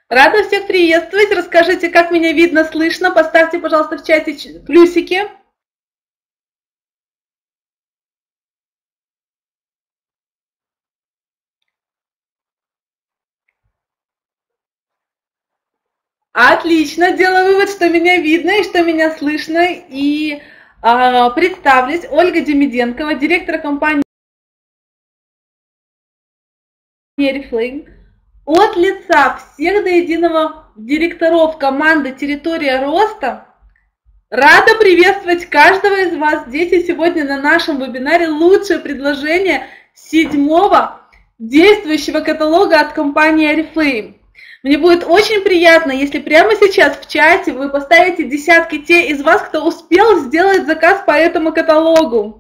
Рада всех приветствовать. Расскажите, как меня видно, слышно. Поставьте, пожалуйста, в чате плюсики. Отлично. Делаю вывод, что меня видно и что меня слышно. И представлюсь. Ольга Демиденкова, директор компании Oriflame. От лица всех до единого директоров команды «Территория роста» рада приветствовать каждого из вас здесь и сегодня на нашем вебинаре «Лучшее предложение 7-го действующего каталога от компании Oriflame». Мне будет очень приятно, если прямо сейчас в чате вы поставите десятки те из вас, кто успел сделать заказ по этому каталогу.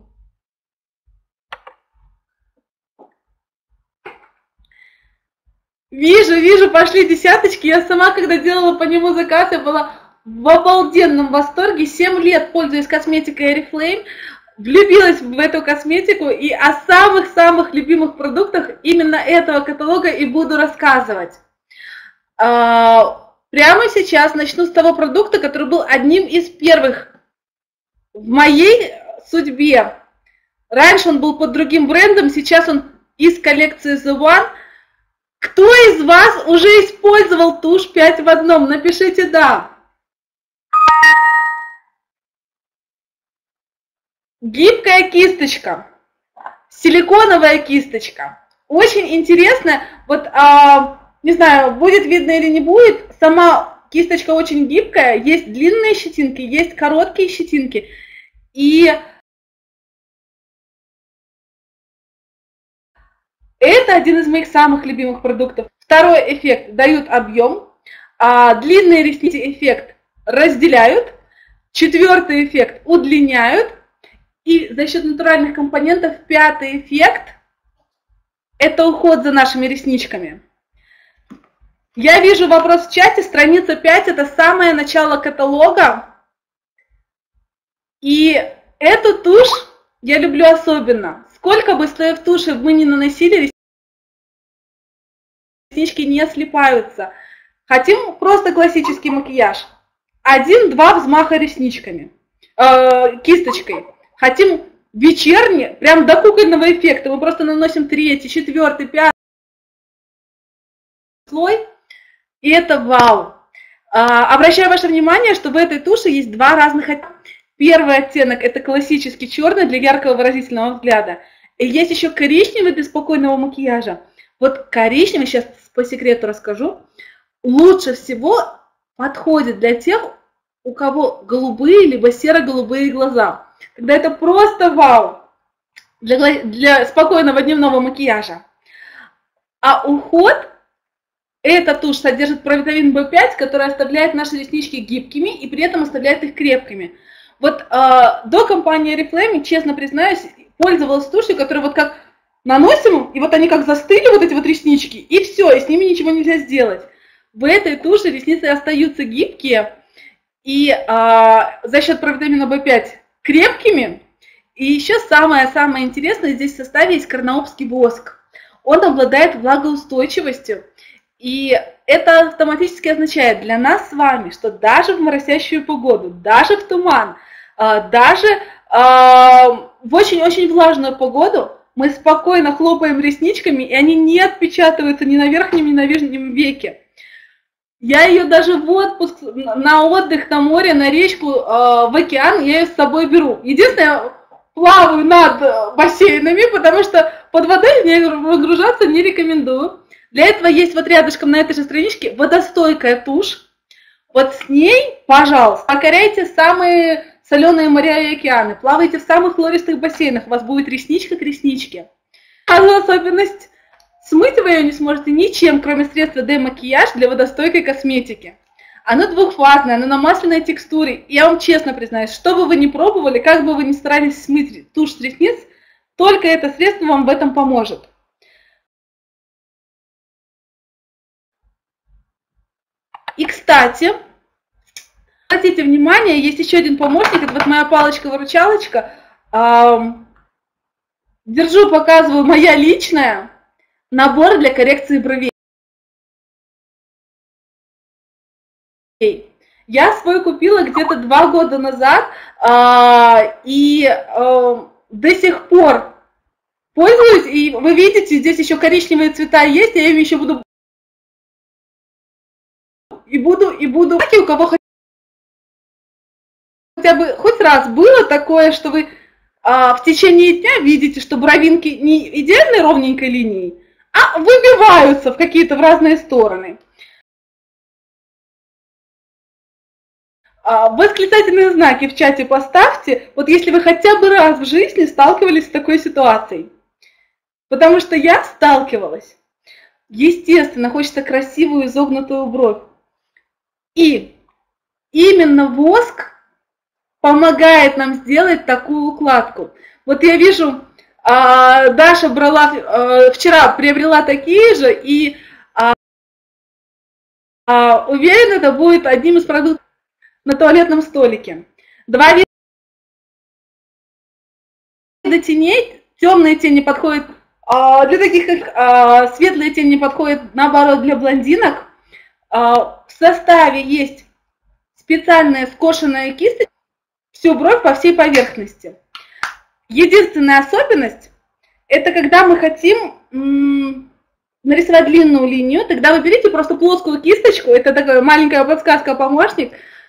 Вижу, пошли десяточки. Я сама, когда делала по нему заказ, я была в обалденном восторге. 7 лет пользуюсь косметикой Oriflame, влюбилась в эту косметику и о самых-самых любимых продуктах именно этого каталога и буду рассказывать. Прямо сейчас начну с того продукта, который был одним из первых в моей судьбе. Раньше он был под другим брендом, сейчас он из коллекции The One. Кто из вас уже использовал тушь 5 в одном? Напишите «да». Гибкая кисточка, силиконовая кисточка. Очень интересно, вот не знаю, будет видно или не будет, сама кисточка очень гибкая, есть длинные щетинки, есть короткие щетинки. И это один из моих самых любимых продуктов. Второй эффект дают объем, длинные ресницы эффект разделяют, четвертый эффект удлиняют, и за счет натуральных компонентов пятый эффект – это уход за нашими ресничками. Я вижу вопрос в чате, страница 5 – это самое начало каталога. И эту тушь я люблю особенно. Сколько бы слоев туши мы не наносили, реснички не слипаются. Хотим просто классический макияж. 1-2 взмаха ресничками, кисточкой. Хотим вечерний, прям до кукольного эффекта. Мы просто наносим 3-й, 4-й, 5-й слой. И это вау. Обращаю ваше внимание, что в этой туши есть два разных оттенка. Первый оттенок – это классический черный для яркого выразительного взгляда. И есть еще коричневый для спокойного макияжа. Вот коричневый, сейчас по секрету расскажу, лучше всего подходит для тех, у кого голубые либо серо-голубые глаза. Когда это просто вау для спокойного дневного макияжа. А уход, эта тушь содержит провитамин В5, который оставляет наши реснички гибкими и при этом оставляет их крепкими. Вот до компании Oriflame, честно признаюсь, пользовалась тушью, которую вот как наносим, и вот они как застыли, вот эти вот реснички, и все, и с ними ничего нельзя сделать. В этой туше ресницы остаются гибкие, и за счет провитамина В5 крепкими. И еще самое-самое интересное, здесь в составе есть карнаупский воск. Он обладает влагоустойчивостью, и это автоматически означает для нас с вами, что даже в моросящую погоду, даже в туман, даже в очень-очень влажную погоду мы спокойно хлопаем ресничками, и они не отпечатываются ни на верхнем, ни на нижнем веке. Я ее даже в отпуск, на отдых, на море, на речку, в океан, я ее с собой беру. Единственное, я плаваю над бассейнами, потому что под водой я выгружаться не рекомендую. Для этого есть вот рядышком на этой же страничке водостойкая тушь. Вот с ней, пожалуйста, покоряйте самые соленые моря и океаны, плавайте в самых хлористых бассейнах, у вас будет ресничка к ресничке. Одна особенность. Смыть вы ее не сможете ничем, кроме средства демакияж для водостойкой косметики. Оно двухфазное, оно на масляной текстуре. И я вам честно признаюсь, что бы вы ни пробовали, как бы вы ни старались смыть тушь с ресниц, только это средство вам в этом поможет. И, кстати, обратите внимание, есть еще один помощник, это вот моя палочка-выручалочка. Держу, показываю, моя личная. Набор для коррекции бровей. Я свой купила где-то 2 года назад, и до сих пор пользуюсь, и вы видите, здесь еще коричневые цвета есть, я ими еще буду, у кого хотя бы хоть раз было такое, что вы в течение дня видите, что бровинки не идеальной ровненькой линией, а выбиваются в какие-то в разные стороны. Восклицательные знаки в чате поставьте, вот если вы хотя бы раз в жизни сталкивались с такой ситуацией. Потому что я сталкивалась. Естественно, хочется красивую изогнутую бровь. И именно воск помогает нам сделать такую укладку. Вот я вижу, Даша вчера приобрела такие же, и уверена, это будет одним из продуктов на туалетном столике. 2 вида теней. Темные тени подходят для таких, как светлые тени подходят, наоборот, для блондинок. В составе есть специальная скошенная кисточка, всю бровь по всей поверхности. Единственная особенность, это когда мы хотим нарисовать длинную линию, тогда вы берите просто плоскую кисточку, это такая маленькая подсказка-помощник,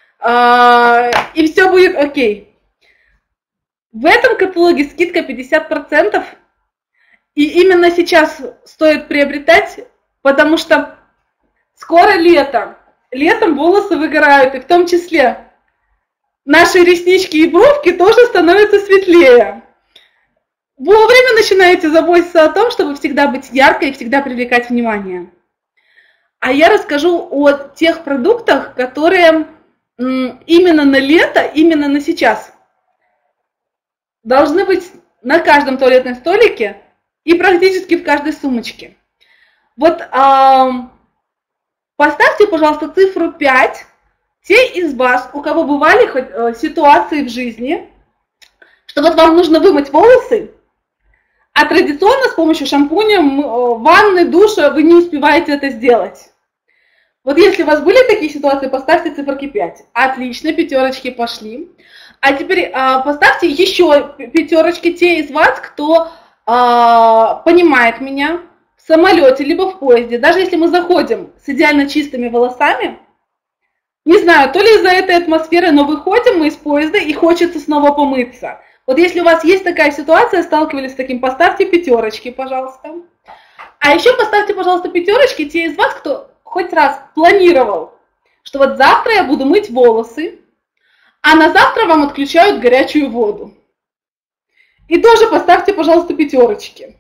и все будет окей. В этом каталоге скидка 50%, и именно сейчас стоит приобретать, потому что скоро лето. Летом волосы выгорают, и в том числе наши реснички и бровки тоже становятся светлее. Вовремя начинаете заботиться о том, чтобы всегда быть яркой и всегда привлекать внимание. А я расскажу о тех продуктах, которые именно на лето, именно на сейчас должны быть на каждом туалетном столике и практически в каждой сумочке. Вот поставьте, пожалуйста, цифру 5, те из вас, у кого бывали ситуации в жизни, что вот вам нужно вымыть волосы, а традиционно с помощью шампуня, ванны, душа вы не успеваете это сделать. Вот если у вас были такие ситуации, поставьте циферки 5. Отлично, пятерочки пошли. А теперь поставьте еще пятерочки те из вас, кто понимает меня в самолете либо в поезде. Даже если мы заходим с идеально чистыми волосами, не знаю, то ли из-за этой атмосферы, но выходим мы из поезда и хочется снова помыться. Вот если у вас есть такая ситуация, сталкивались с таким, поставьте пятерочки, пожалуйста. А еще поставьте, пожалуйста, пятерочки те из вас, кто хоть раз планировал, что вот завтра я буду мыть волосы, а на завтра вам отключают горячую воду. И тоже поставьте, пожалуйста, пятерочки.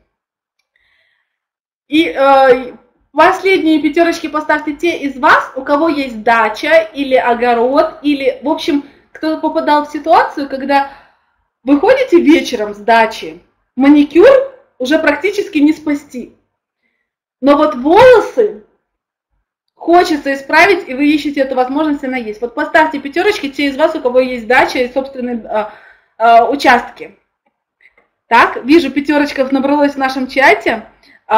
И последние пятерочки поставьте те из вас, у кого есть дача или огород, или, в общем, кто попадал в ситуацию, когда вы ходите вечером с дачи, маникюр уже практически не спасти. Но вот волосы хочется исправить, и вы ищете эту возможность, она есть. Вот поставьте пятерочки те из вас, у кого есть дача и собственные участки. Так, вижу, пятерочков набралось в нашем чате.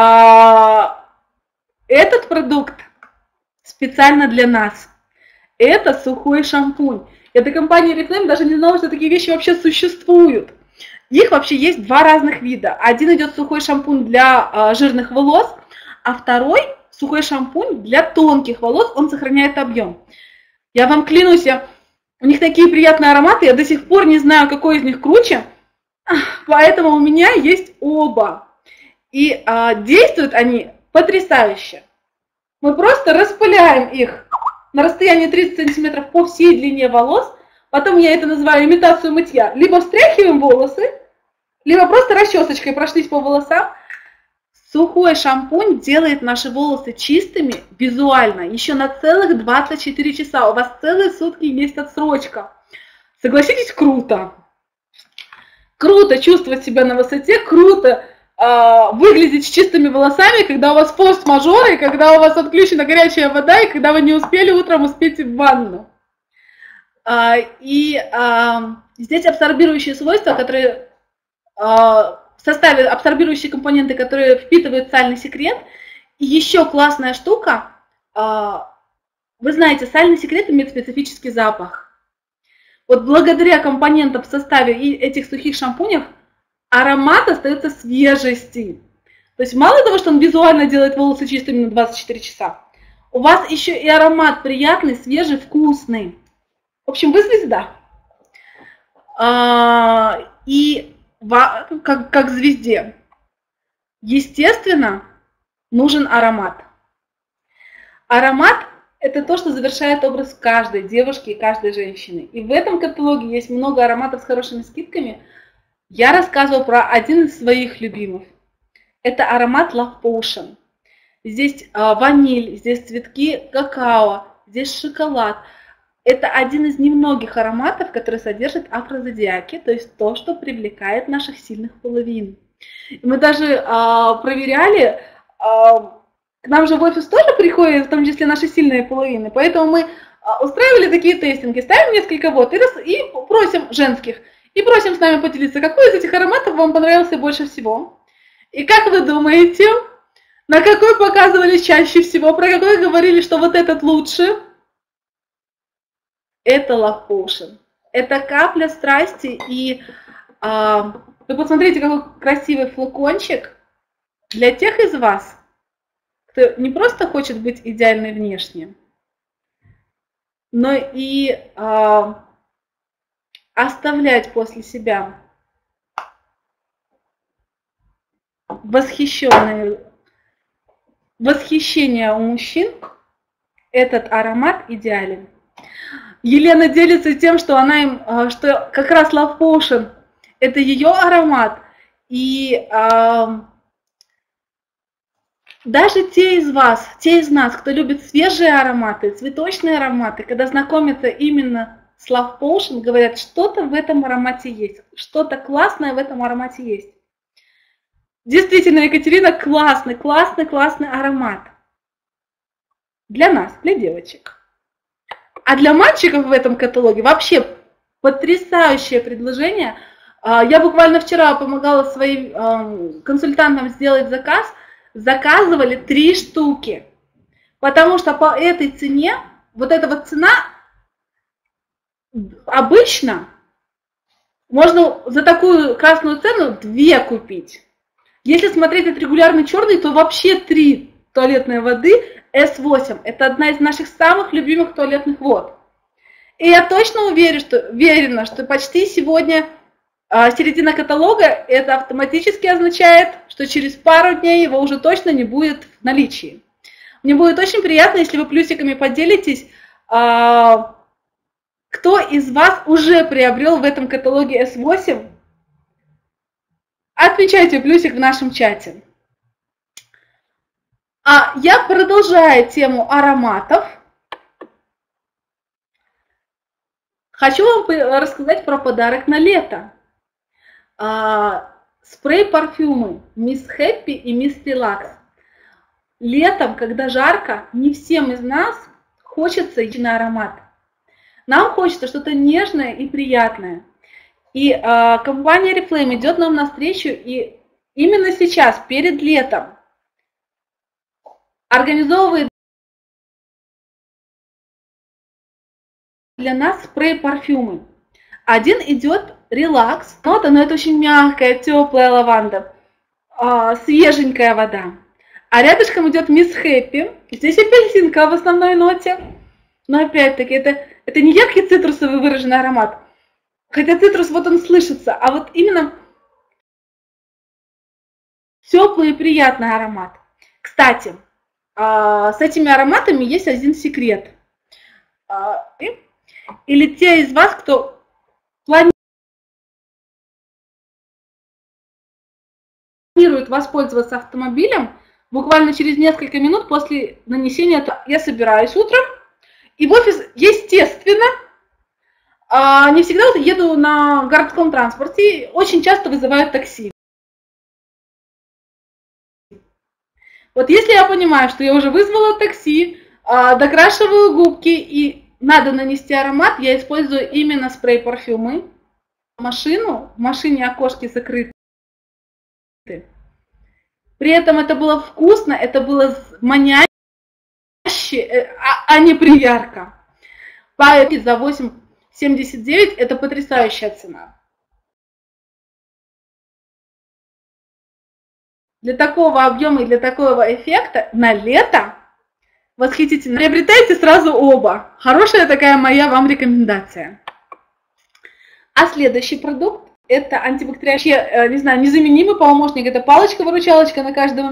Этот продукт специально для нас. Это сухой шампунь. Эта компания Reclaim даже не знала, что такие вещи вообще существуют. Их вообще есть 2 разных вида. Один идет сухой шампунь для жирных волос, а второй сухой шампунь для тонких волос, он сохраняет объем. Я вам клянусь, у них такие приятные ароматы, я до сих пор не знаю, какой из них круче, поэтому у меня есть оба. И действуют они потрясающе. Мы просто распыляем их на расстоянии 30 сантиметров по всей длине волос, потом я это называю имитацию мытья. Либо встряхиваем волосы, либо просто расчесочкой прошлись по волосам. Сухой шампунь делает наши волосы чистыми визуально еще на целых 24 часа. У вас целые сутки есть отсрочка. Согласитесь, круто. Круто чувствовать себя на высоте, круто выглядеть с чистыми волосами, когда у вас форс-мажоры, когда у вас отключена горячая вода, и когда вы не успели утром успеть в ванну. Здесь абсорбирующие свойства, которые в составе абсорбирующие компоненты, которые впитывают сальный секрет. И еще классная штука, Вы знаете, сальный секрет имеет специфический запах. Вот благодаря компонентам в составе этих сухих шампунев аромат остается свежести. То есть мало того, что он визуально делает волосы чистыми на 24 часа, у вас еще и аромат приятный, свежий, вкусный. В общем, вы звезда. И как звезде, естественно, нужен аромат. Аромат – это то, что завершает образ каждой девушки и каждой женщины. И в этом каталоге есть много ароматов с хорошими скидками. Я рассказывала про один из своих любимых. Это аромат Love Potion. Здесь ваниль, здесь цветки какао, здесь шоколад. Это один из немногих ароматов, который содержит афрозодиаки, то есть то, что привлекает наших сильных половин. Мы даже проверяли, к нам же в офис тоже приходят, в том числе наши сильные половины, поэтому мы устраивали такие тестинги, ставим несколько вод и просим женских, и просим с нами поделиться, какой из этих ароматов вам понравился больше всего. И как вы думаете, на какой показывали чаще всего, про какой говорили, что вот этот лучше? Это Love Potion. Это капля страсти, и вы посмотрите, какой красивый флакончик для тех из вас, кто не просто хочет быть идеальной внешне, но и оставлять после себя восхищение у мужчин. Этот аромат идеален. Елена делится тем, что что как раз Love Potion – это ее аромат. И даже те из нас, кто любит свежие ароматы, цветочные ароматы, когда знакомятся именно с Love Potion, говорят, что-то в этом аромате есть, что-то классное в этом аромате есть. Действительно, Екатерина, классный аромат. Для нас, для девочек. А для мальчиков в этом каталоге вообще потрясающее предложение. Я буквально вчера помогала своим консультантам сделать заказ. Заказывали 3 штуки. Потому что по этой цене, вот эта вот цена, обычно можно за такую красную цену 2 купить. Если смотреть от регулярный черный, то вообще 3 туалетной воды S8. Это одна из наших самых любимых туалетных вод. И я точно уверена, что почти сегодня середина каталога, это автоматически означает, что через пару дней его уже точно не будет в наличии. Мне будет очень приятно, если вы плюсиками поделитесь, кто из вас уже приобрел в этом каталоге S8. Отмечайте плюсик в нашем чате. Я продолжаю тему ароматов. Хочу вам рассказать про подарок на лето. Спрей-парфюмы Miss Happy и Miss Relax. Летом, когда жарко, не всем из нас хочется идти на аромат. Нам хочется что-то нежное и приятное. И компания Oriflame идет нам навстречу, и именно сейчас, перед летом, организовывает для нас спрей-парфюмы. Один идет релакс, но это очень мягкая, теплая лаванда, свеженькая вода. А рядышком идет Miss Happy. Здесь апельсинка в основной ноте. Но опять-таки это не яркий цитрусовый выраженный аромат. Хотя цитрус вот он слышится, а вот именно теплый и приятный аромат. Кстати, с этими ароматами есть один секрет. Или те из вас, кто планирует воспользоваться автомобилем, буквально через несколько минут после нанесения я собираюсь утром, и в офис, естественно, не всегда еду на городском транспорте, очень часто вызывают такси. Вот если я понимаю, что я уже вызвала такси, докрашиваю губки и надо нанести аромат, я использую именно спрей-парфюмы. В машине окошки закрыты. При этом это было вкусно, это было маняще, проще, а не приярко. Поэтому за 8,79 это потрясающая цена. Для такого объема и для такого эффекта на лето восхитительно. Приобретайте сразу оба. Хорошая такая моя вам рекомендация. А следующий продукт это антибактериальный, не знаю, незаменимый помощник. Это палочка-выручалочка на каждый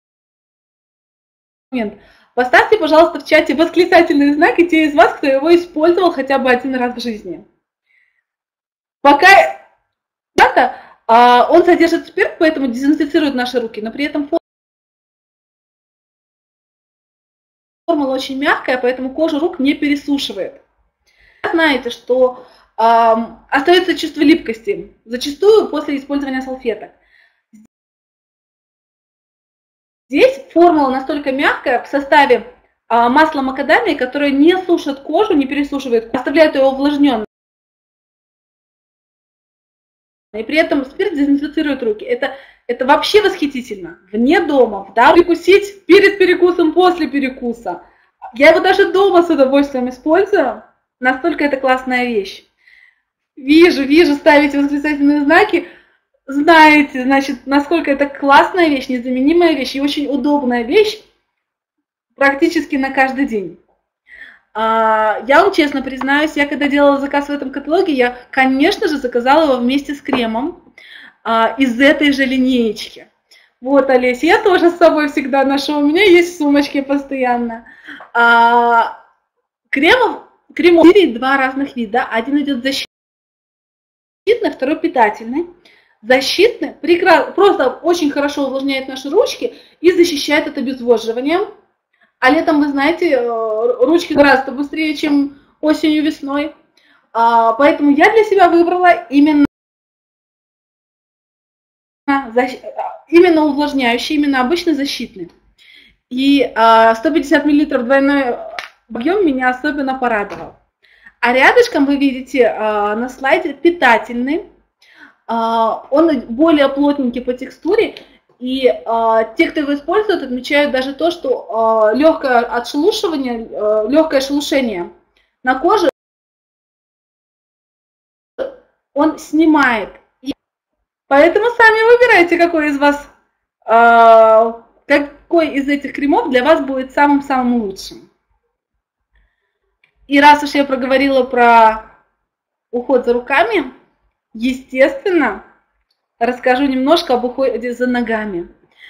момент. Поставьте, пожалуйста, в чате восклицательные знаки те из вас, кто его использовал хотя бы один раз в жизни. Пока он содержит спирт, поэтому дезинфицирует наши руки, но при этом формула очень мягкая, поэтому кожа рук не пересушивает. Знаете, что остается чувство липкости, зачастую после использования салфеток. Здесь формула настолько мягкая в составе масла макадамии, которое не сушит кожу, не пересушивает, оставляет ее увлажненной. И при этом спирт дезинфицирует руки. Это вообще восхитительно. Вне дома, да, перекусить перед перекусом, после перекуса. Я его даже дома с удовольствием использую. Настолько это классная вещь. Вижу, ставите восклицательные знаки. Знаете, значит, насколько это классная вещь, незаменимая вещь и очень удобная вещь практически на каждый день. Я вам честно признаюсь, я когда делала заказ в этом каталоге, я, конечно же, заказала его вместе с кремом из этой же линеечки. Вот, Олеся, я тоже с собой всегда ношу, у меня есть в сумочке постоянно. Кремов два разных вида. Один идет защитный, второй питательный. Защитный просто очень хорошо увлажняет наши ручки и защищает от обезвоживания. А летом, вы знаете, ручки гораздо быстрее, чем осенью, весной. Поэтому я для себя выбрала именно увлажняющий, именно обычно защитный. И 150 мл двойной объем меня особенно порадовал. А рядышком вы видите на слайде питательный. Он более плотненький по текстуре. И те, кто его использует, отмечают даже то, что легкое отшелушивание, легкое шелушение на коже он снимает. И поэтому сами выбирайте, какой из этих кремов для вас будет самым-самым лучшим. И раз уж я проговорила про уход за руками, естественно, расскажу немножко об уходе за ногами.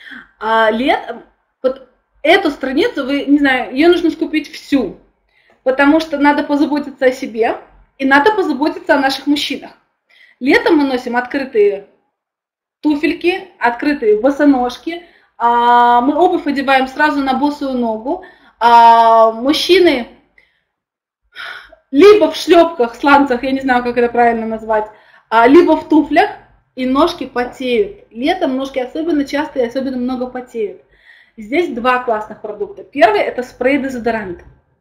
Вот эту страницу, ее нужно скупить всю, потому что надо позаботиться о себе и надо позаботиться о наших мужчинах. Летом мы носим открытые туфельки, открытые босоножки, мы обувь одеваем сразу на босую ногу, мужчины либо в шлепках, сланцах, я не знаю, как это правильно назвать, либо в туфлях, и ножки потеют. Летом ножки особенно часто и особенно много потеют. Здесь два классных продукта. Первый это спрей-дезодорант.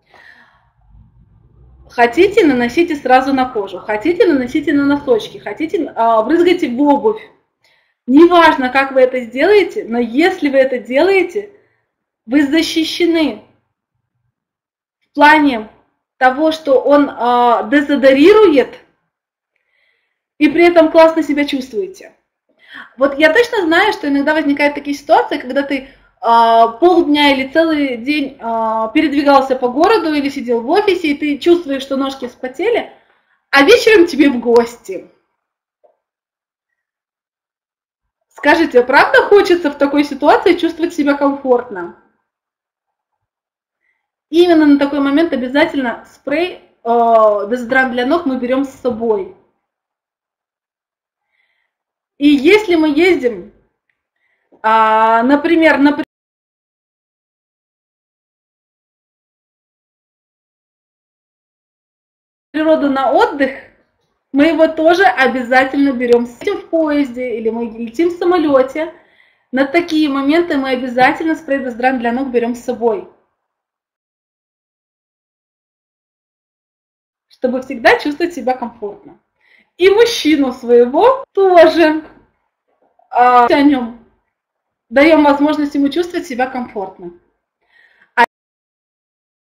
Хотите, наносите сразу на кожу. Хотите, наносите на носочки. Хотите, брызгайте в обувь. Неважно, как вы это сделаете, но если вы это делаете, вы защищены в плане того, что он дезодорирует, и при этом классно себя чувствуете. Вот я точно знаю, что иногда возникают такие ситуации, когда ты полдня или целый день передвигался по городу или сидел в офисе, и ты чувствуешь, что ножки вспотели, а вечером тебе в гости. Скажите, правда хочется в такой ситуации чувствовать себя комфортно? И именно на такой момент обязательно спрей дезодорант для ног мы берем с собой. И если мы ездим, например, на природу, на отдых, мы его тоже обязательно берем. Сидим в поезде или мы летим в самолете. На такие моменты мы обязательно спрей-дезодорант для ног берем с собой. Чтобы всегда чувствовать себя комфортно. И мужчину своего тоже о нем даем возможность ему чувствовать себя комфортно.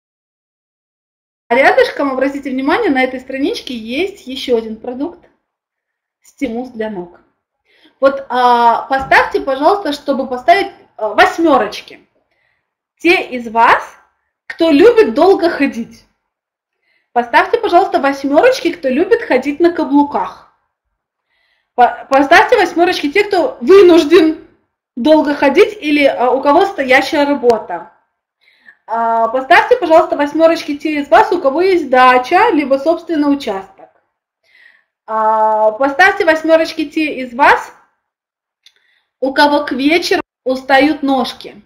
рядышком, обратите внимание, на этой страничке есть еще один продукт – стимус для ног. Вот поставьте, пожалуйста, чтобы поставить 8. Те из вас, кто любит долго ходить. Поставьте, пожалуйста, 8, кто любит ходить на каблуках. Поставьте 8 те, кто вынужден долго ходить или у кого стоящая работа. Поставьте, пожалуйста, 8 те из вас, у кого есть дача, либо собственный участок. Поставьте 8 те из вас, у кого к вечеру устают ножки.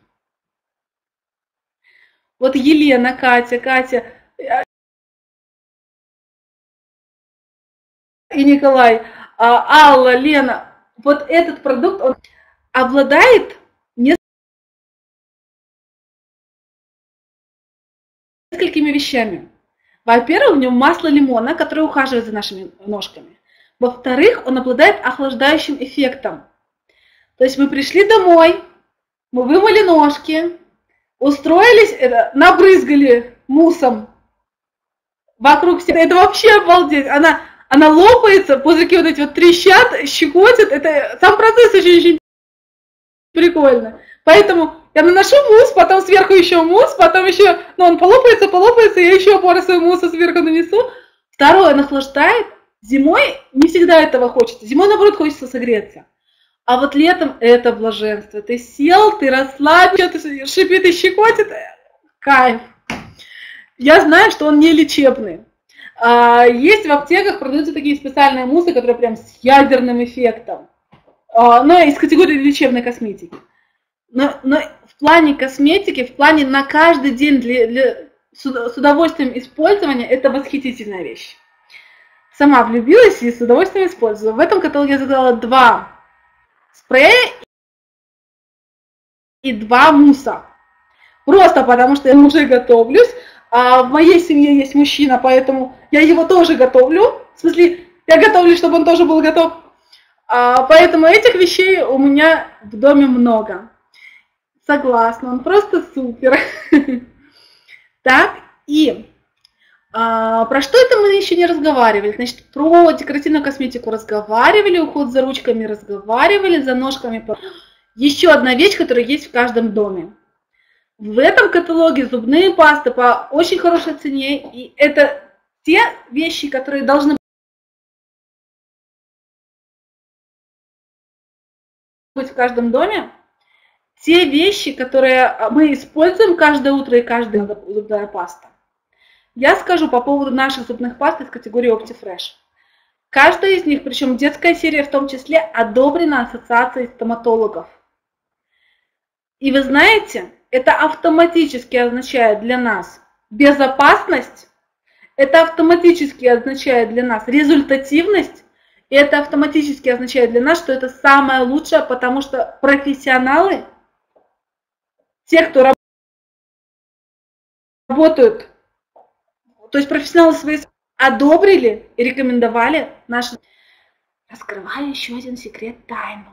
Вот Елена, Катя и Николай, Алла, Лена. Вот этот продукт, он обладает несколькими вещами. Во-первых, в нем масло лимона, которое ухаживает за нашими ножками. Во-вторых, он обладает охлаждающим эффектом. То есть мы пришли домой, мы вымыли ножки, устроились, набрызгали муссом вокруг себя. Это вообще обалдеть. Она лопается, пузырьки вот эти вот трещат, щекотят. Это сам процесс очень прикольно. Поэтому я наношу мусс, потом сверху еще мусс, потом еще, он полопается, я еще пару своего мусса сверху нанесу. Второе, он охлаждает. Зимой не всегда этого хочется. Зимой, наоборот, хочется согреться. А вот летом это блаженство. Ты сел, ты расслабился, что-то шипит и щекотит. Кайф. Я знаю, что он не лечебный. Есть в аптеках, продаются такие специальные муссы, которые прям с ядерным эффектом. Но из категории лечебной косметики. Но в плане косметики, в плане на каждый день с удовольствием использования, это восхитительная вещь. Сама влюбилась и с удовольствием использую. В этом каталоге я заказала 2 спрея и 2 мусса. Просто потому, что я уже готовлюсь. А в моей семье есть мужчина, поэтому я его тоже готовлю. В смысле, я готовлю, чтобы он тоже был готов. Поэтому этих вещей у меня в доме много. Согласна, он просто супер. Так, и про что это мы еще не разговаривали? Значит, про декоративную косметику разговаривали, уход за ручками разговаривали, за ножками. Еще одна вещь, которая есть в каждом доме. В этом каталоге зубные пасты по очень хорошей цене. И это те вещи, которые должны быть в каждом доме. Те вещи, которые мы используем каждое утро и каждая зубная паста. Я скажу по поводу наших зубных паст из категории OptiFresh. Каждая из них, причем детская серия в том числе, одобрена Ассоциацией стоматологов. И вы знаете, это автоматически означает для нас безопасность, это автоматически означает для нас результативность, и это автоматически означает для нас, что это самое лучшее, потому что профессионалы, те, кто работают, то есть профессионалы свои одобрили и рекомендовали наши. Раскрываю еще один секрет, тайну.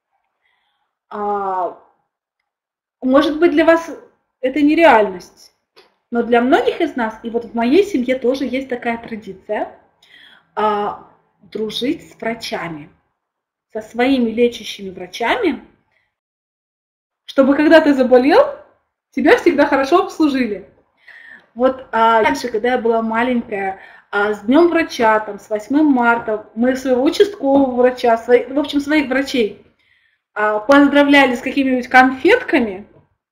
Может быть, для вас это нереальность, но для многих из нас, и вот в моей семье тоже есть такая традиция, дружить с врачами, со своими лечащими врачами, чтобы когда ты заболел, тебя всегда хорошо обслужили. Вот раньше, когда я была маленькая, с Днем врача, там, с 8 марта, мы своего участкового врача, в общем, своих врачей поздравляли с какими-нибудь конфетками,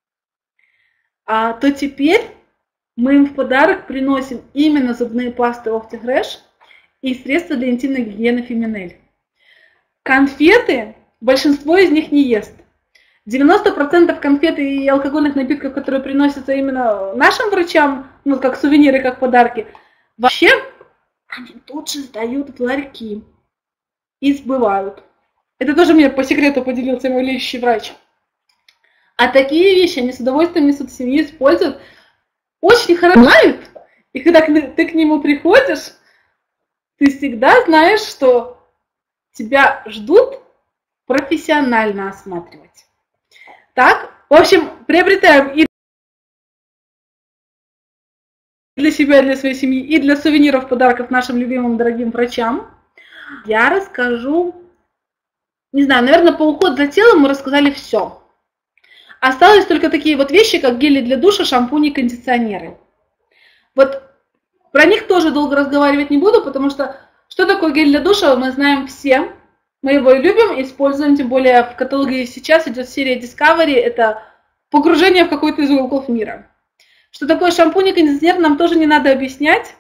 то теперь мы им в подарок приносим именно зубные пасты OptiFresh и средства для интимной гигиены Феминель. Конфеты большинство из них не ест. 90% конфет и алкогольных напитков, которые приносятся именно нашим врачам, как сувениры, как подарки, вообще они тут же сдают в ларьки и сбывают. Это тоже мне по секрету поделился мой лечащий врач. А такие вещи они с удовольствием несут в семью, используют, очень хорошо знают. И когда ты к нему приходишь, ты всегда знаешь, что тебя ждут профессионально осматривать. Так, в общем, приобретаем и для себя, и для своей семьи, и для сувениров, подарков нашим любимым, дорогим врачам. Я расскажу, не знаю, наверное, по уходу за телом мы рассказали все. Осталось только такие вот вещи, как гели для душа, шампуни, кондиционеры. Вот про них тоже долго разговаривать не буду, потому что такое гель для душа, мы знаем все. Мы его любим, используем, тем более в каталоге сейчас идет серия Discovery, это погружение в какой-то из уголков мира. Что такое шампунь и кондиционер, нам тоже не надо объяснять,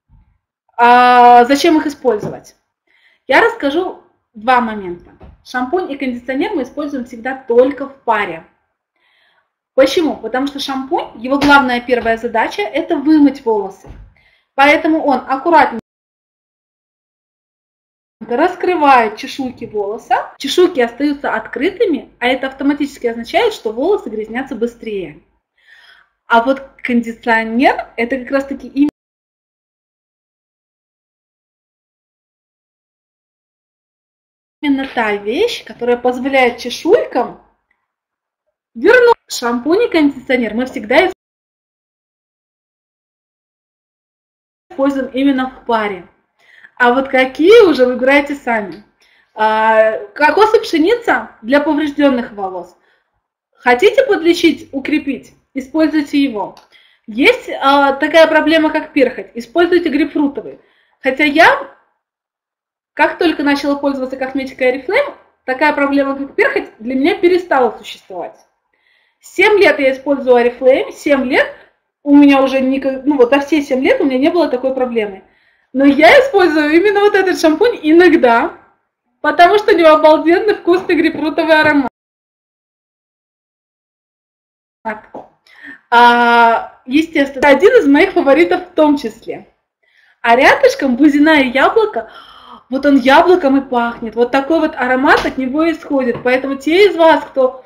зачем их использовать. Я расскажу два момента. Шампунь и кондиционер мы используем всегда только в паре. Почему? Потому что шампунь, его главная первая задача – это вымыть волосы. Поэтому он аккуратно раскрывает чешуйки волоса. Чешуйки остаются открытыми, а это автоматически означает, что волосы грязнятся быстрее. А вот кондиционер – это как раз-таки именно та вещь, которая позволяет чешуйкам вернуть. Шампунь и кондиционер мы всегда используем именно в паре. А вот какие уже выбирайте сами. Кокос и пшеница для поврежденных волос. Хотите подлечить, укрепить? Используйте его. Есть такая проблема, как перхоть. Используйте грейпфрутовый. Хотя я, как только начала пользоваться косметикой Oriflame, такая проблема, как перхоть, для меня перестала существовать. 7 лет я использую Oriflame, 7 лет у меня уже, за все 7 лет у меня не было такой проблемы. Но я использую именно вот этот шампунь иногда, потому что у него обалденный вкусный грейпфрутовый аромат. Естественно, один из моих фаворитов в том числе. А рядышком бузина и яблоко, вот он яблоком и пахнет. Вот такой вот аромат от него исходит. Поэтому те из вас, кто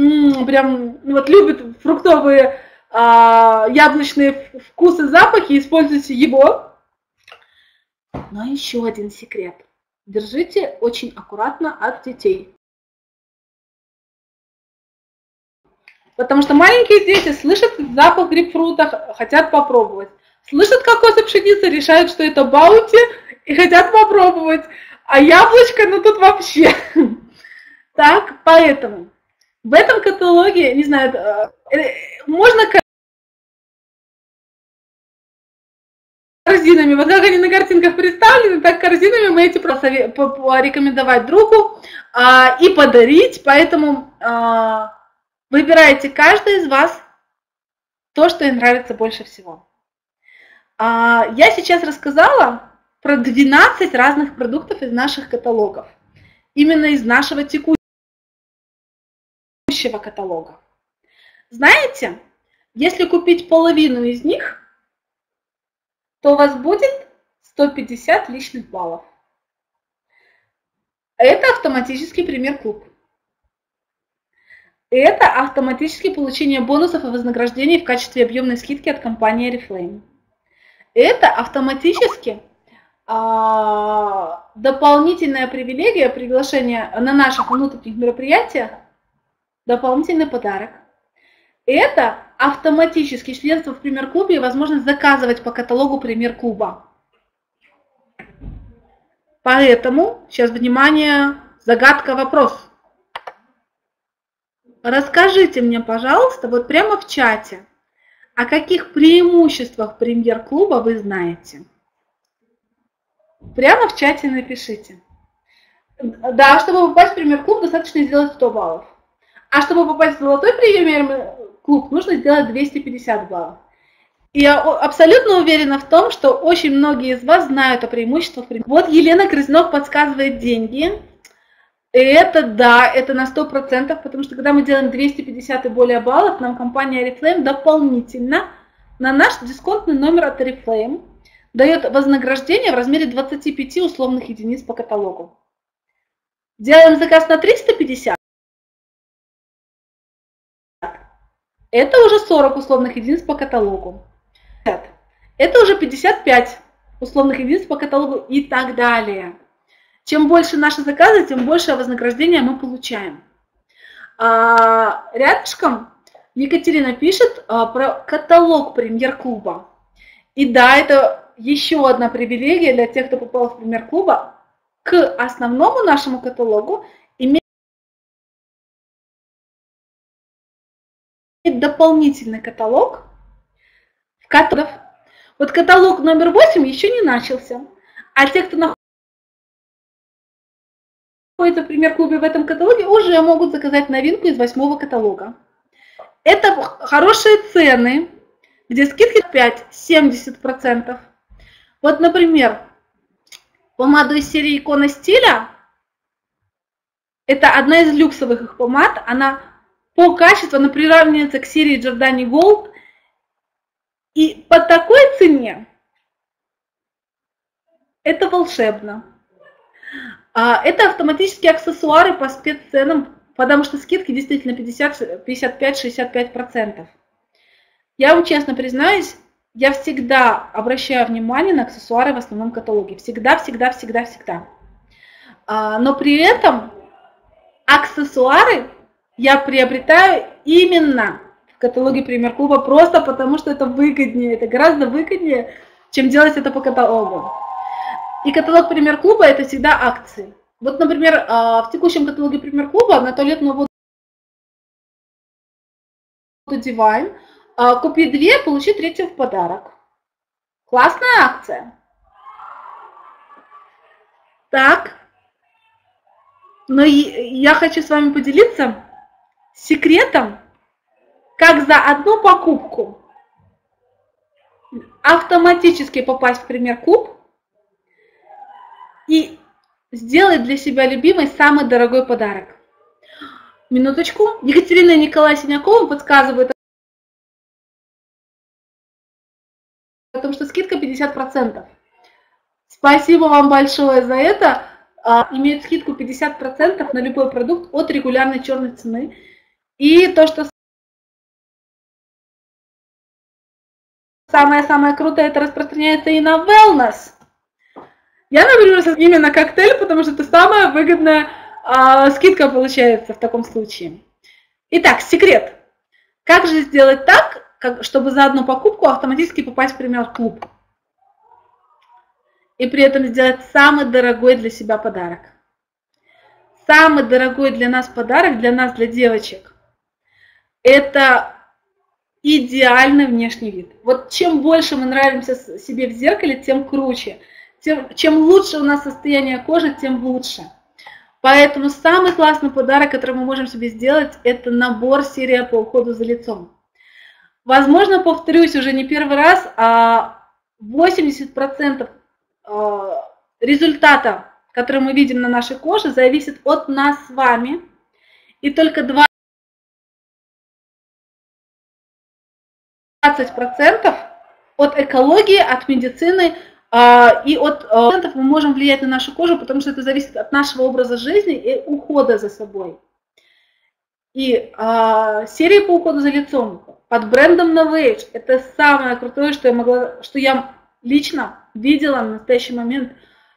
любит фруктовые яблочные вкусы, запахи, используйте его. Но еще один секрет. Держите очень аккуратно от детей. Потому что маленькие дети слышат запах грейпфрута, хотят попробовать. Слышат кокос и пшеница, решают, что это баунти, и хотят попробовать. А яблочко, тут вообще. Так, поэтому в этом каталоге, не знаю, можно корзинами, вот как они на картинках представлены, так корзинами мы эти просто порекомендовать другу и подарить, поэтому выбирайте каждый из вас то, что им нравится больше всего. Я сейчас рассказала про 12 разных продуктов из наших каталогов, именно из нашего текущего каталога. Знаете, если купить половину из них, то у вас будет 150 личных баллов. Это автоматический премьер-клуб. Это автоматически получение бонусов и вознаграждений в качестве объемной скидки от компании Oriflame. Это автоматически дополнительная привилегия приглашения на наших внутренних мероприятиях, дополнительный подарок. Это автоматически членство в премьер-клубе и возможность заказывать по каталогу премьер-клуба. Поэтому, сейчас внимание, загадка, вопрос. Расскажите мне, пожалуйста, вот прямо в чате, о каких преимуществах премьер-клуба вы знаете. Прямо в чате напишите. Да, чтобы попасть в премьер-клуб, достаточно сделать 100 баллов. А чтобы попасть в золотой премьер-клуб, нужно сделать 250 баллов. И я абсолютно уверена в том, что очень многие из вас знают о преимуществах. Вот Елена Грызнов подсказывает деньги. Это да, это на 100%, потому что когда мы делаем 250 и более баллов, нам компания Oriflame дополнительно на наш дисконтный номер от Oriflame дает вознаграждение в размере 25 условных единиц по каталогу. Делаем заказ на 350. Это уже 40 условных единиц по каталогу. Это уже 55 условных единиц по каталогу и так далее. Чем больше наши заказы, тем больше вознаграждения мы получаем. Рядышком Екатерина пишет про каталог премьер-клуба. И да, это еще одна привилегия для тех, кто попал в пример клуба. К основному нашему каталогу имеет дополнительный каталог, в котором вот каталог номер 8 еще не начался, а те, кто находится в пример-клубе в этом каталоге, уже могут заказать новинку из 8-го каталога. Это хорошие цены, где скидки 5-70%. Вот, например, помаду из серии Икона стиля, это одна из люксовых их помад, она по качеству она приравнивается к серии Giordani Gold, и по такой цене это волшебно. Это автоматические аксессуары по спецценам, потому что скидки действительно 55-65%. Я вам честно признаюсь, я всегда обращаю внимание на аксессуары в основном каталоге. Всегда, всегда, всегда, всегда. Но при этом аксессуары я приобретаю именно в каталоге Пример Клуба, просто потому что это выгоднее. Это гораздо выгоднее, чем делать это по каталогу. И каталог Пример Клуба это всегда акции. Вот, например, в текущем каталоге Пример Клуба на туалетную воду Divine купи 2, получи 3 в подарок. Классная акция. Так. Но я хочу с вами поделиться секретом, как за одну покупку автоматически попасть в Пример Клуб и сделать для себя любимый самый дорогой подарок. Минуточку. Екатерина и Николай Синякова подсказывают о том, что скидка 50%. Спасибо вам большое за это. Имеют скидку 50% на любой продукт от регулярной черной цены. И то, что самое-самое крутое, это распространяется и на wellness. Я наберу именно коктейль, потому что это самая выгодная скидка получается в таком случае. Итак, секрет. Как же сделать так, чтобы за одну покупку автоматически попасть в Пример Клуб? И при этом сделать самый дорогой для себя подарок. Самый дорогой для нас подарок, для нас, для девочек, это идеальный внешний вид. Вот чем больше мы нравимся себе в зеркале, тем круче. Чем лучше у нас состояние кожи, тем лучше. Поэтому самый классный подарок, который мы можем себе сделать, это набор серия по уходу за лицом. Возможно, повторюсь уже не первый раз, 80% результата, который мы видим на нашей коже, зависит от нас с вами. И только 20% от экологии, от медицины и от процентов мы можем влиять на нашу кожу, потому что это зависит от нашего образа жизни и ухода за собой. И серия по уходу за лицом под брендом Novage это самое крутое, что я лично видела в настоящий момент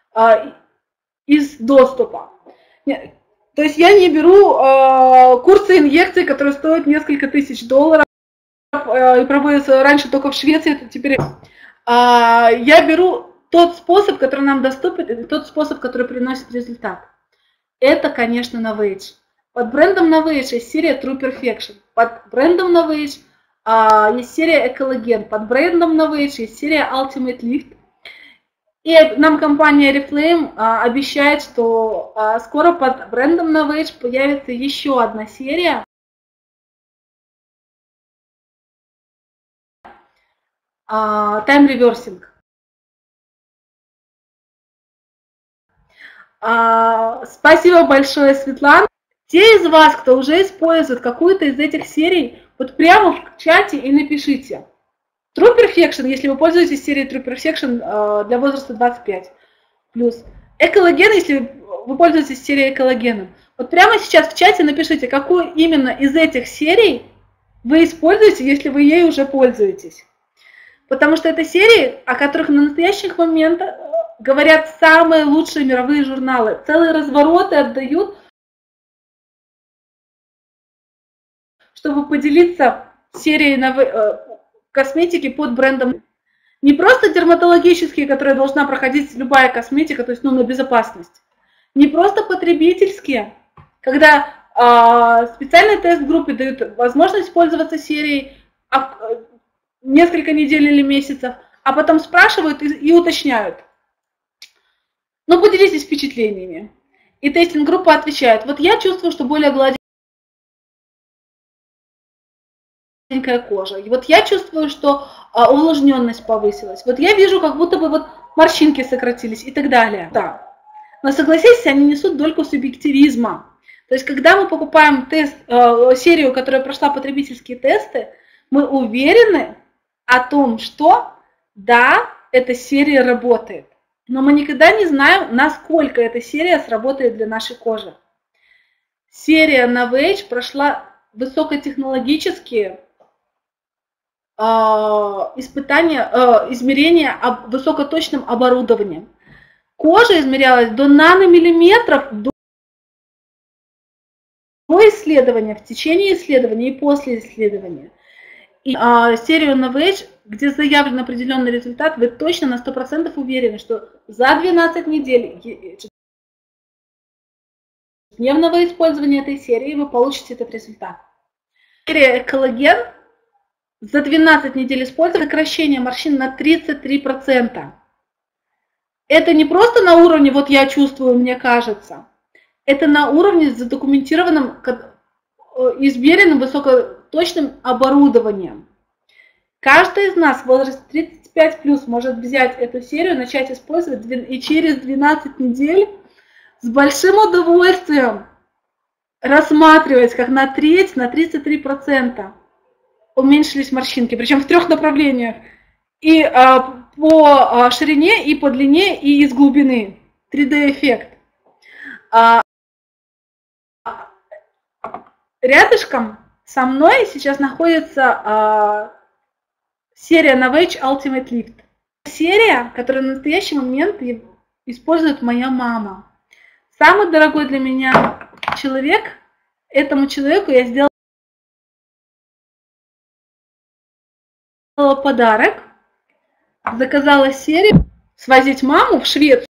из доступа. То есть я не беру курсы инъекций, которые стоят несколько тысяч долларов и проводятся раньше только в Швеции, это теперь я беру тот способ, который нам доступен, и тот способ, который приносит результат. Это, конечно, Novage. Под брендом Novage есть серия True Perfection. Под брендом Novage есть серия Экологен. Под брендом Novage есть серия Ultimate Lift. И нам компания Oriflame обещает, что скоро под брендом Novage появится еще одна серия. Time Reversing. Спасибо большое, Светлана. Те из вас, кто уже использует какую-то из этих серий, вот прямо в чате и напишите. True Perfection, если вы пользуетесь серией True Perfection для возраста 25+. Экологен, если вы пользуетесь серией Экологеном. Вот прямо сейчас в чате напишите, какую именно из этих серий вы используете, если вы ей уже пользуетесь. Потому что это серии, о которых на настоящий момент говорят самые лучшие мировые журналы. Целые развороты отдают, чтобы поделиться серией косметики под брендом. Не просто дерматологические, которые должна проходить любая косметика, то есть на безопасность. Не просто потребительские, когда специальный тест-группе дают возможность пользоваться серией несколько недель или месяцев, а потом спрашивают и уточняют. Ну, поделитесь впечатлениями. И тестинг-группа отвечает, вот я чувствую, что более гладенькая кожа. И вот я чувствую, что увлажненность повысилась. Вот я вижу, как будто бы вот морщинки сократились и так далее. Да. Но согласитесь, они несут дольку субъективизма. То есть, когда мы покупаем серию, которая прошла потребительские тесты, мы уверены о том, что да, эта серия работает. Но мы никогда не знаем, насколько эта серия сработает для нашей кожи. Серия Novage прошла высокотехнологические измерения высокоточным оборудованием. Кожа измерялась до наномиллиметров до исследования, в течение исследования и после исследования. И серию Novage, где заявлен определенный результат, вы точно на 100% уверены, что за 12 недель ежедневного использования этой серии вы получите этот результат. Серия Экологен за 12 недель использования сокращение морщин на 33%. Это не просто на уровне «вот я чувствую, мне кажется». Это на уровне с задокументированным, измеренным высокоточным оборудованием. Каждый из нас в возрасте 35+ может взять эту серию, начать использовать и через 12 недель с большим удовольствием рассматривать, как на треть, на 33% уменьшились морщинки, причем в 3 направлениях. И по ширине, и по длине, и из глубины. 3D-эффект. Рядышком со мной сейчас находится серия Novage Ultimate Lift. Серия, которую на настоящий момент использует моя мама. Самый дорогой для меня человек, этому человеку я сделала подарок, заказала серию свозить маму в Швецию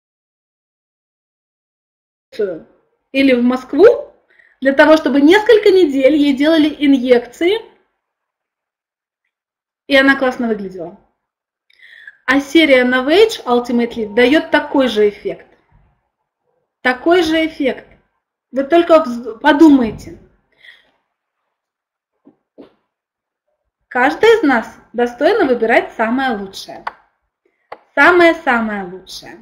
или в Москву, для того, чтобы несколько недель ей делали инъекции, и она классно выглядела. А серия Novage Ultimate Lift дает такой же эффект. Такой же эффект. Вы только подумайте. Каждый из нас достойно выбирать самое лучшее. Самое-самое лучшее.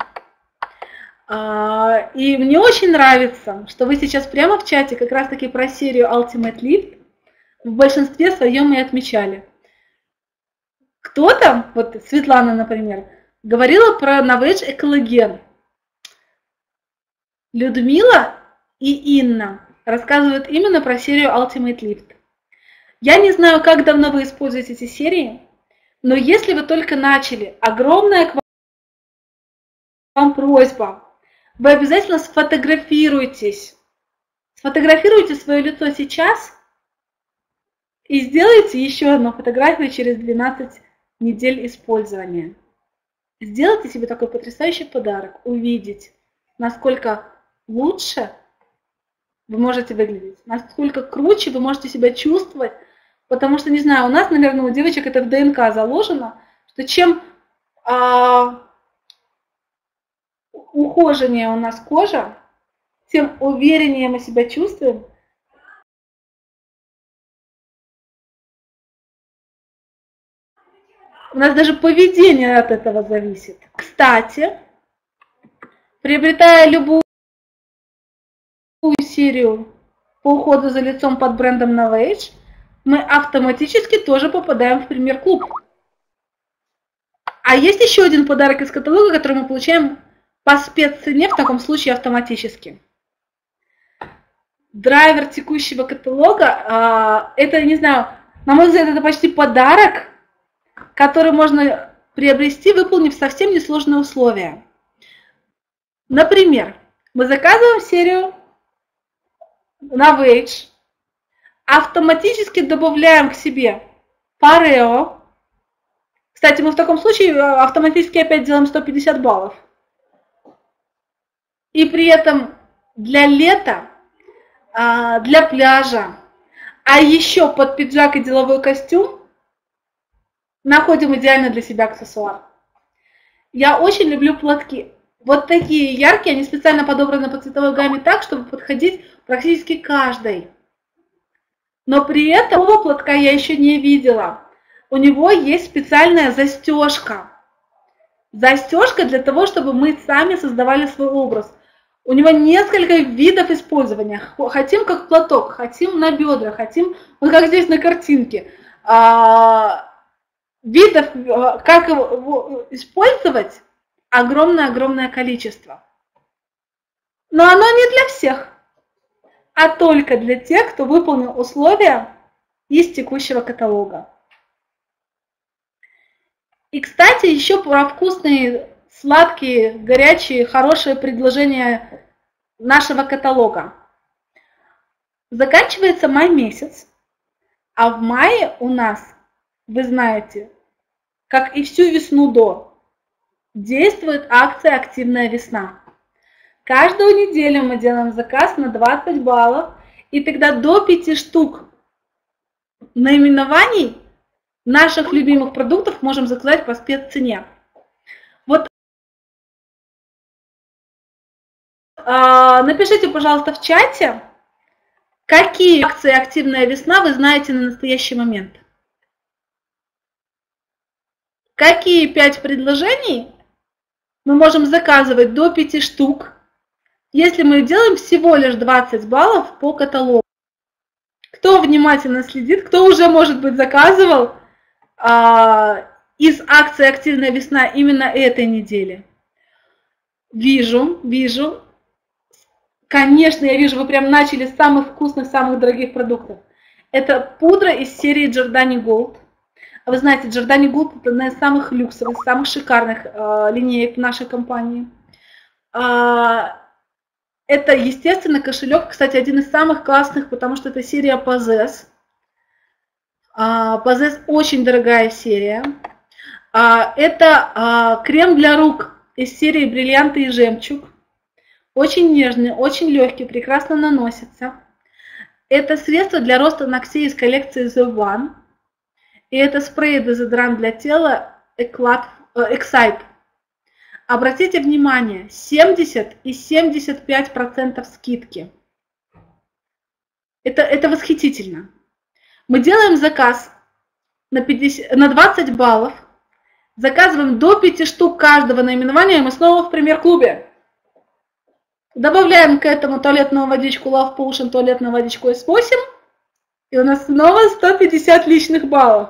И мне очень нравится, что вы сейчас прямо в чате как раз-таки про серию Ultimate Lift в большинстве своем и отмечали. Кто-то, вот Светлана, например, говорила про Novage Экологен. Людмила и Инна рассказывают именно про серию Ultimate Lift. Я не знаю, как давно вы используете эти серии, но если вы только начали, огромная к вам просьба. Вы обязательно сфотографируйтесь. Сфотографируйте свое лицо сейчас и сделайте еще одну фотографию через 12 недель использования. Сделайте себе такой потрясающий подарок. Увидеть, насколько лучше вы можете выглядеть, насколько круче вы можете себя чувствовать. Потому что, не знаю, у нас, наверное, у девочек это в ДНК заложено, что чем ухоженнее у нас кожа, тем увереннее мы себя чувствуем. У нас даже поведение от этого зависит. Кстати, приобретая любую серию по уходу за лицом под брендом Novage, мы автоматически тоже попадаем в премьер-клуб. А есть еще один подарок из каталога, который мы получаем по спеццене, в таком случае автоматически. Драйвер текущего каталога, это, не знаю, на мой взгляд, это почти подарок, который можно приобрести, выполнив совсем несложные условия. Например, мы заказываем серию Novage, автоматически добавляем к себе Pareo, Кстати, мы в таком случае автоматически опять делаем 150 баллов. И при этом для лета, для пляжа, а еще под пиджак и деловой костюм находим идеально для себя аксессуар. Я очень люблю платки. Вот такие яркие, они специально подобраны по цветовой гамме так, чтобы подходить практически каждой. Но при этом такого платка я еще не видела. У него есть специальная застежка. Застежка для того, чтобы мы сами создавали свой образ. У него несколько видов использования. Хотим как платок, хотим на бедра, хотим, вот как здесь на картинке. Видов, как его использовать, огромное-огромное количество. Но оно не для всех, а только для тех, кто выполнил условия из текущего каталога. И, кстати, еще про вкусные, сладкие, горячие, хорошие предложения нашего каталога. Заканчивается май месяц, а в мае у нас, вы знаете, как и всю весну до, действует акция «Активная весна». Каждую неделю мы делаем заказ на 20 баллов, и тогда до 5 штук наименований наших любимых продуктов можем заказать по спеццене. Вот напишите, пожалуйста, в чате, какие акции «Активная весна» вы знаете на настоящий момент. Какие 5 предложений мы можем заказывать до 5 штук, если мы делаем всего лишь 20 баллов по каталогу. Кто внимательно следит, кто уже, может быть, заказывал из акции «Активная весна» именно этой недели? Вижу. Конечно, я вижу, вы прям начали с самых вкусных, самых дорогих продуктов. Это пудра из серии Giordani Gold. Вы знаете, Giordani Gold – это одна из самых люксовых, самых шикарных линеек в нашей компании. Это, естественно, кошелек, кстати, один из самых классных, потому что это серия Possess. Possess очень дорогая серия. Это крем для рук из серии Бриллианты и жемчуг. Очень нежный, очень легкий, прекрасно наносится. Это средство для роста ногтей из коллекции The One. И это спрей-дезодорант для тела Excite. Обратите внимание, 70 и 75% скидки. Это восхитительно. Мы делаем заказ на 20 баллов, заказываем до 5 штук каждого наименования, и мы снова в премьер-клубе. Добавляем к этому туалетную водичку Love Potion, туалетную водичку S8, и у нас снова 150 личных баллов.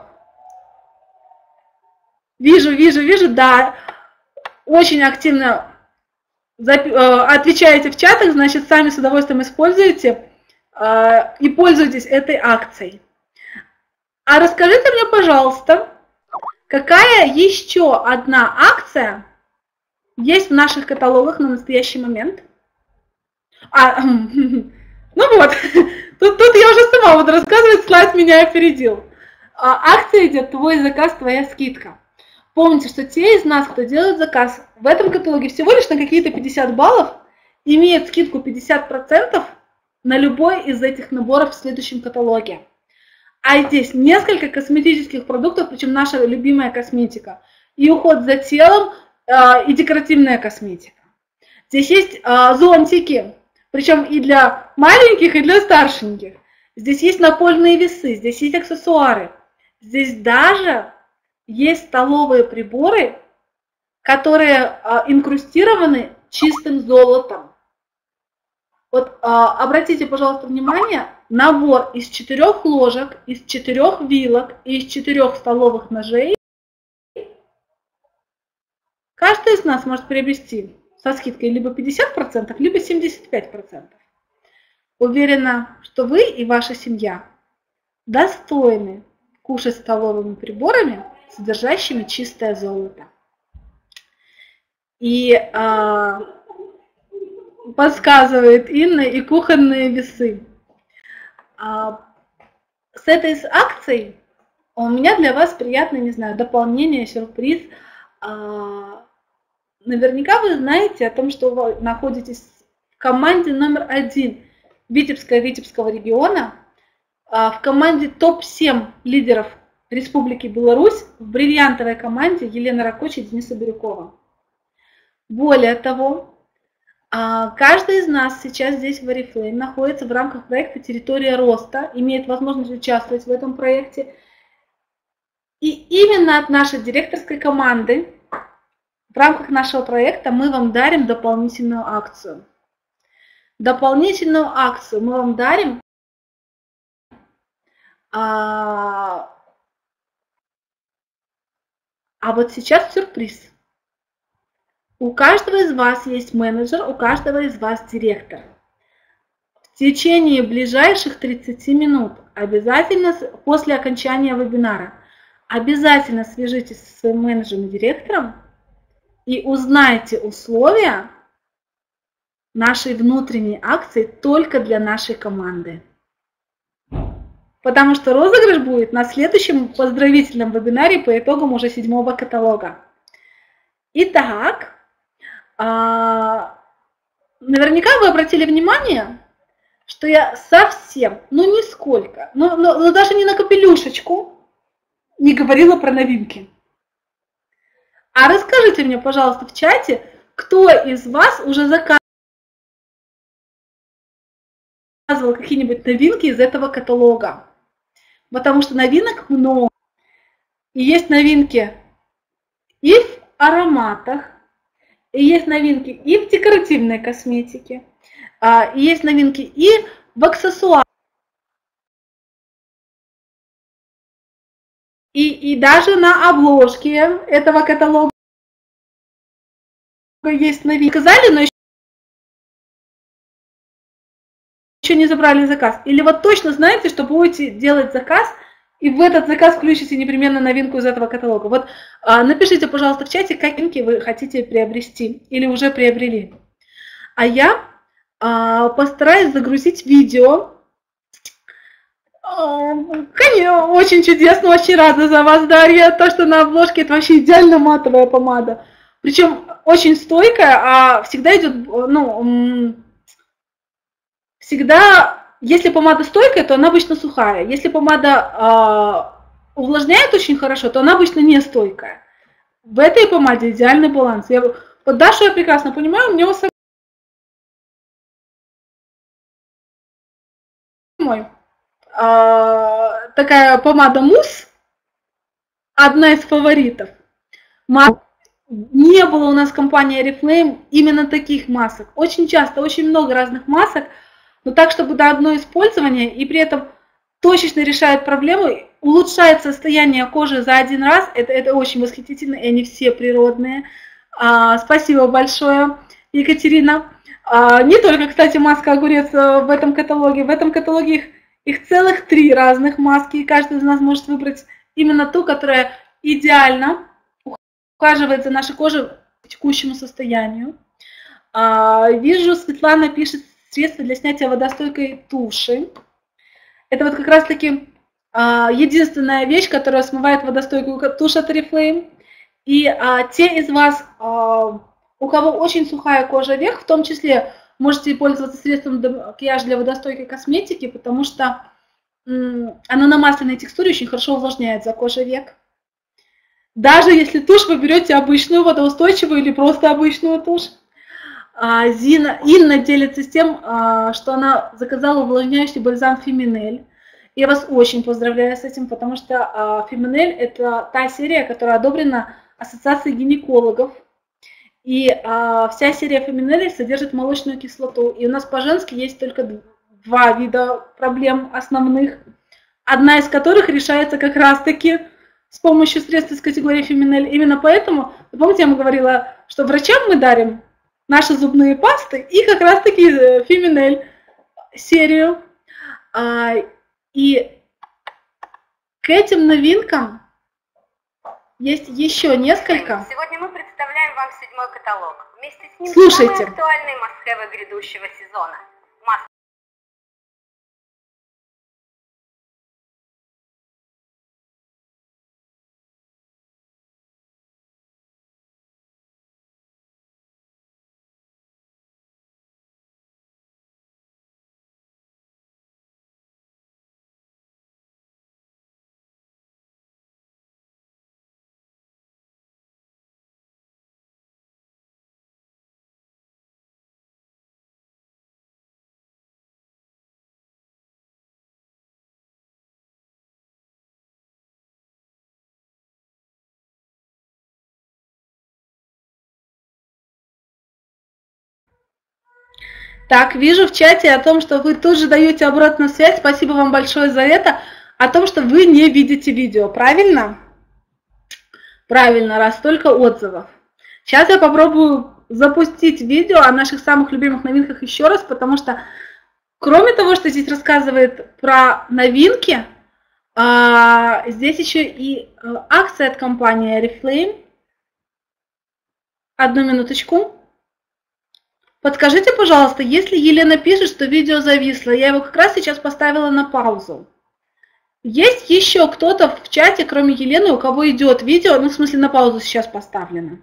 Вижу, да. Очень активно отвечаете в чатах, значит, сами с удовольствием используете и пользуйтесь этой акцией. А расскажите мне, пожалуйста, какая еще одна акция есть в наших каталогах на настоящий момент? Ну вот, тут я уже сама буду рассказывать, слайд меня опередил. Акция идет «Твой заказ, твоя скидка». Помните, что те из нас, кто делает заказ в этом каталоге всего лишь на какие-то 50 баллов, имеют скидку 50% на любой из этих наборов в следующем каталоге. А здесь несколько косметических продуктов, причем наша любимая косметика. И уход за телом, и декоративная косметика. Здесь есть зонтики, причем и для маленьких, и для старшеньких. Здесь есть напольные весы, здесь есть аксессуары. Здесь даже есть столовые приборы, которые инкрустированы чистым золотом. Вот обратите, пожалуйста, внимание, набор из 4 ложек, из 4 вилок и из 4 столовых ножей каждый из нас может приобрести со скидкой либо 50%, либо 75%. Уверена, что вы и ваша семья достойны кушать столовыми приборами, содержащими чистое золото. И подсказывает Инна, и кухонные весы. С этой акцией у меня для вас приятное, не знаю, дополнение, сюрприз. Наверняка вы знаете о том, что вы находитесь в команде номер 1 Витебского региона, в команде топ-7 лидеров Республики Беларусь, в бриллиантовой команде Елены Ракочи и Дениса Бирюкова. Более того, каждый из нас сейчас здесь в Oriflame находится в рамках проекта «Территория роста», имеет возможность участвовать в этом проекте. И именно от нашей директорской команды в рамках нашего проекта мы вам дарим дополнительную акцию. Дополнительную акцию мы вам дарим а вот сейчас сюрприз. У каждого из вас есть менеджер, у каждого из вас директор. В течение ближайших 30 минут, обязательно после окончания вебинара, обязательно свяжитесь со своим менеджером и директором и узнайте условия нашей внутренней акции только для нашей команды. Потому что розыгрыш будет на следующем поздравительном вебинаре по итогам уже 7-го каталога. Итак, наверняка вы обратили внимание, что я совсем, нисколько, даже не на капелюшечку не говорила про новинки. А расскажите мне, пожалуйста, в чате, кто из вас уже заказывал какие-нибудь новинки из этого каталога. Потому что новинок много. И есть новинки и в ароматах, и есть новинки и в декоративной косметике, и есть новинки и в аксессуарах. И даже на обложке этого каталога есть новинки. Сказали, но еще не забрали заказ. Или вот точно знаете, что будете делать заказ, и в этот заказ включите непременно новинку из этого каталога. Вот напишите, пожалуйста, в чате, какие новинки вы хотите приобрести или уже приобрели. А я постараюсь загрузить видео. Конечно, очень чудесно, очень рада за вас, Дарья. То, что на обложке, это вообще идеально матовая помада. Причем очень стойкая, а всегда идет, всегда, если помада стойкая, то она обычно сухая. Если помада увлажняет очень хорошо, то она обычно не стойкая. В этой помаде идеальный баланс. Вот Дашу я прекрасно понимаю, у него такая помада мусс, одна из фаворитов. Не было у нас в компании Oriflame именно таких масок. Очень часто, очень много разных масок, но так, чтобы до одно использование, и при этом точечно решает проблему, улучшает состояние кожи за один раз. Это очень восхитительно, и они все природные. Спасибо большое, Екатерина. Не только, кстати, маска огурец в этом каталоге. В этом каталоге их целых 3 разных маски, и каждый из нас может выбрать именно ту, которая идеально ухаживает за нашей кожей к текущему состоянию. Вижу, Светлана пишет средства для снятия водостойкой туши. Это вот как раз-таки единственная вещь, которая смывает водостойкую тушь от Oriflame. И те из вас, у кого очень сухая кожа век, в том числе можете пользоваться средством для макияжа для водостойкой косметики, потому что оно на масляной текстуре очень хорошо увлажняет за кожей век. Даже если тушь вы берете обычную, водоустойчивую или просто обычную тушь. Инна делится с тем, что она заказала увлажняющий бальзам Феминель. Я вас очень поздравляю с этим, потому что Феминель – это та серия, которая одобрена Ассоциацией гинекологов. И вся серия Феминель содержит молочную кислоту. И у нас по-женски есть только 2 вида проблем основных, одна из которых решается как раз-таки с помощью средств из категории Феминель. Именно поэтому, помните, я вам говорила, что врачам мы дарим наши зубные пасты и как раз-таки Феминель серию. И к этим новинкам есть еще несколько. Сегодня мы представляем вам 7-й каталог. Вместе с ним Слушайте. самые актуальные must-have грядущего сезона. Так, вижу в чате о том, что вы тут же даете обратную связь. Спасибо вам большое за это. О том, что вы не видите видео. Правильно? Правильно, раз столько отзывов. Сейчас я попробую запустить видео о наших самых любимых новинках еще раз, потому что кроме того, что здесь рассказывает про новинки, здесь еще и акция от компании Oriflame. Одну минуточку. Подскажите, пожалуйста, если Елена пишет, что видео зависло, я его как раз сейчас поставила на паузу. Есть еще кто-то в чате, кроме Елены, у кого идет видео, ну, в смысле, на паузу сейчас поставлено?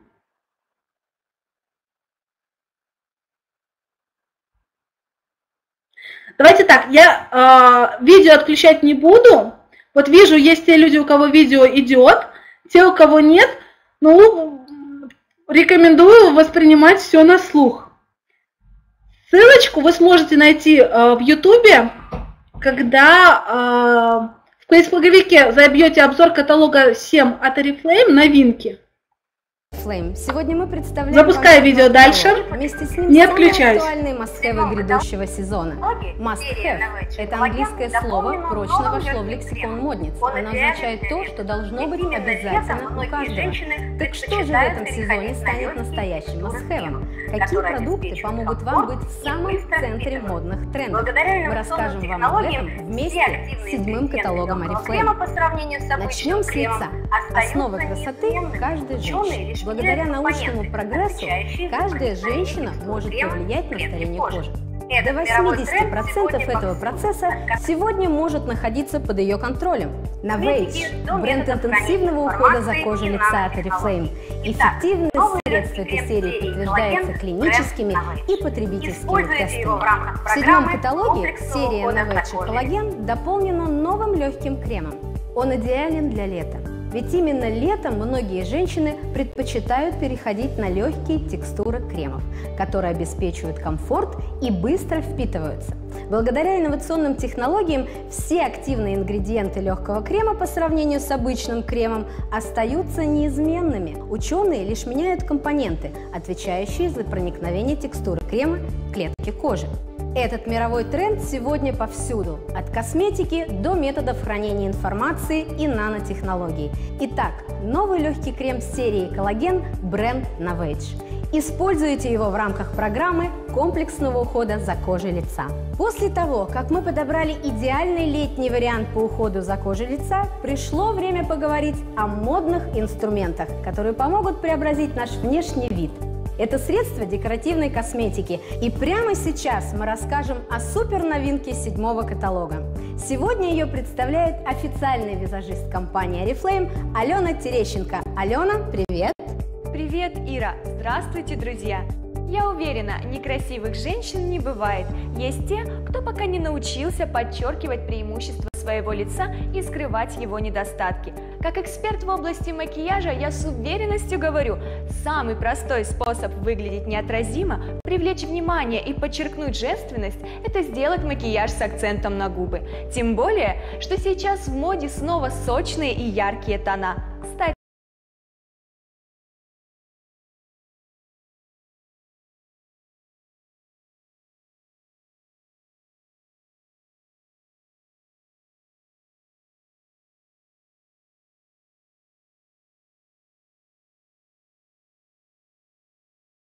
Давайте так, я видео отключать не буду. Вот вижу, есть те люди, у кого видео идет, те, у кого нет, ну, рекомендую воспринимать все на слух. Ссылочку вы сможете найти в YouTube, когда в поисковике забьете обзор каталога 7 от Oriflame новинки. Сегодня мы представляем Запускаю видео дальше. Вместе с ним не самые отключаюсь. актуальные must-have грядущего сезона. Must-have – это английское слово, прочно вошло в лексикон модниц. Оно означает то, что должно быть обязательно у каждого. Так что же в этом сезоне станет настоящим must-have? Какие продукты помогут вам быть в самом центре модных трендов? Мы расскажем вам об этом вместе с 7-м каталогом Oriflame. Начнем с лица. Основа красоты каждой женщины. Благодаря научному прогрессу каждая женщина может повлиять на старение кожи. До 80% этого процесса сегодня может находиться под ее контролем. Novage – бренд интенсивного ухода за кожей лица от Oriflame. Эффективность средств этой серии подтверждается клиническими и потребительскими тестами. В 7-м каталоге серия Novage коллаген дополнена новым легким кремом. Он идеален для лета. Ведь именно летом многие женщины предпочитают переходить на легкие текстуры кремов, которые обеспечивают комфорт и быстро впитываются. Благодаря инновационным технологиям все активные ингредиенты легкого крема по сравнению с обычным кремом остаются неизменными. Ученые лишь меняют компоненты, отвечающие за проникновение текстуры крема в клетки кожи. Этот мировой тренд сегодня повсюду, от косметики до методов хранения информации и нанотехнологий. Итак, новый легкий крем серии коллаген бренд Novage. Используйте его в рамках программы комплексного ухода за кожей лица. После того, как мы подобрали идеальный летний вариант по уходу за кожей лица, пришло время поговорить о модных инструментах, которые помогут преобразить наш внешний вид. Это средство декоративной косметики, и прямо сейчас мы расскажем о супер новинке 7-го каталога. Сегодня ее представляет официальный визажист компании Oriflame Алена Терещенко. Алена, привет! Привет, Ира! Здравствуйте, друзья! Я уверена, некрасивых женщин не бывает. Есть те, кто пока не научился подчеркивать преимущества своего лица и скрывать его недостатки. Как эксперт в области макияжа, я с уверенностью говорю, самый простой способ выглядеть неотразимо, привлечь внимание и подчеркнуть женственность – это сделать макияж с акцентом на губы. Тем более, что сейчас в моде снова сочные и яркие тона.